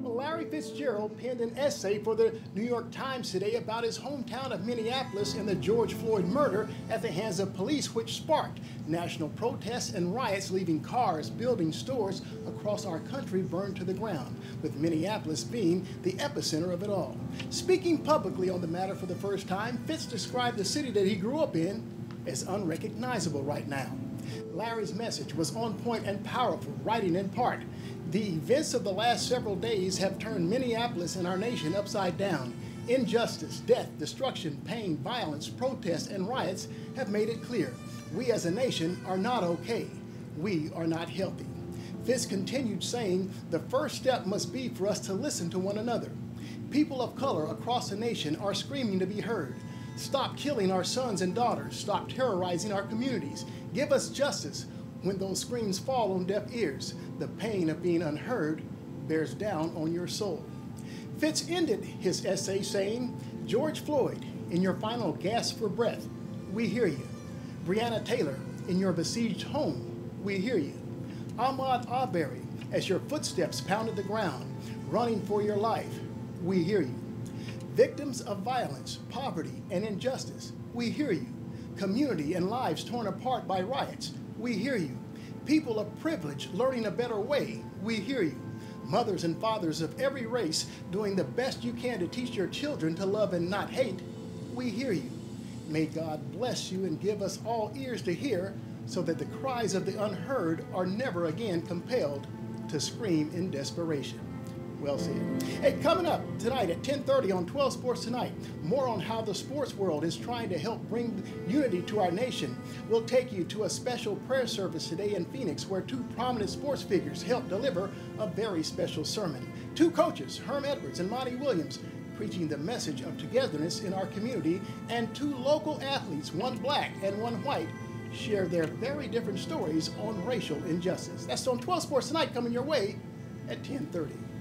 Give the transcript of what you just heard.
Well, Larry Fitzgerald penned an essay for the New York Times today about his hometown of Minneapolis and the George Floyd murder at the hands of police, which sparked national protests and riots, leaving cars, buildings, stores across our country burned to the ground, with Minneapolis being the epicenter of it all. Speaking publicly on the matter for the first time, Fitz described the city that he grew up in as unrecognizable right now. Larry's message was on point and powerful, writing in part, "The events of the last several days have turned Minneapolis and our nation upside down. Injustice, death, destruction, pain, violence, protests, and riots have made it clear. We as a nation are not okay. We are not healthy." Fitz continued saying, "The first step must be for us to listen to one another. People of color across the nation are screaming to be heard. Stop killing our sons and daughters. Stop terrorizing our communities. Give us justice." When those screams fall on deaf ears, the pain of being unheard bears down on your soul. Fitz ended his essay saying, "George Floyd, in your final gasp for breath, we hear you. Breonna Taylor, in your besieged home, we hear you. Ahmaud Arbery, as your footsteps pounded the ground, running for your life, we hear you. Victims of violence, poverty, and injustice, we hear you. Community and lives torn apart by riots, we hear you. People of privilege learning a better way, we hear you. Mothers and fathers of every race doing the best you can to teach your children to love and not hate, we hear you. May God bless you and give us all ears to hear so that the cries of the unheard are never again compelled to scream in desperation." Well said. Hey, coming up tonight at 10:30 on 12 Sports Tonight, more on how the sports world is trying to help bring unity to our nation. We'll take you to a special prayer service today in Phoenix where two prominent sports figures helped deliver a very special sermon. Two coaches, Herm Edwards and Monty Williams, preaching the message of togetherness in our community, and two local athletes, one black and one white, share their very different stories on racial injustice. That's on 12 Sports Tonight, coming your way at 10:30.